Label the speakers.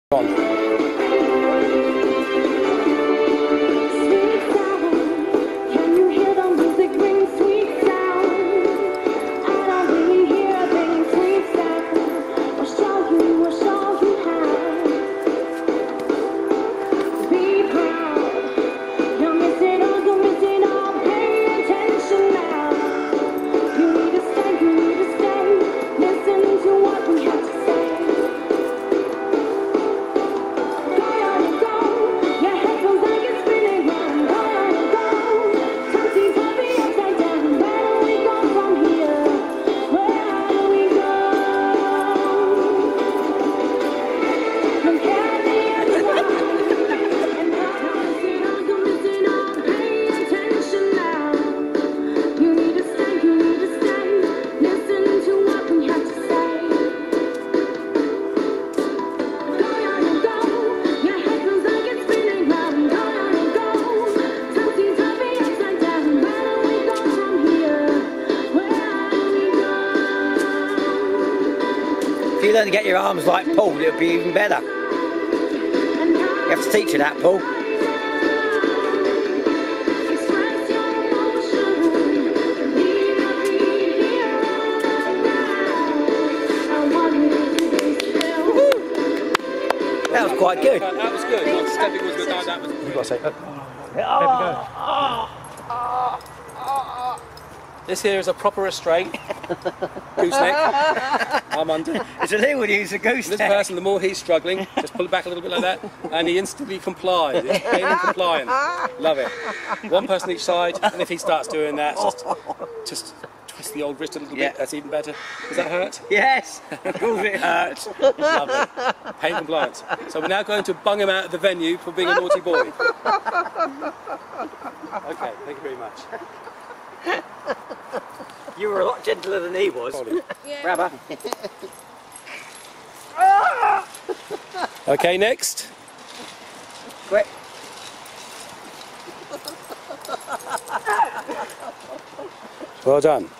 Speaker 1: On. If you learn to get your arms like Paul, it'll be even better. You have to teach you that, Paul. That was quite good.
Speaker 2: That was good. Not stepping was good. No, that was.
Speaker 1: You've got to say, there we go.
Speaker 2: This here is a proper restraint. Gooseneck. I'm under.
Speaker 1: It's a little use a gooseneck.
Speaker 2: This person, the more he's struggling, just pull it back a little bit like that, and he instantly complies. He's pain and compliant. Love it. One person each side, and if he starts doing that, just twist the old wrist a little bit. That's even better. Does that hurt?
Speaker 1: Yes. Of course it hurts.
Speaker 2: Love it. Pain compliance. So we're now going to bung him out of the venue for being a naughty boy. Okay, thank you very much.
Speaker 1: You were a lot gentler than he was.
Speaker 3: Yeah.
Speaker 1: Grab her.
Speaker 2: Okay, next.
Speaker 1: Quick.
Speaker 2: Well done.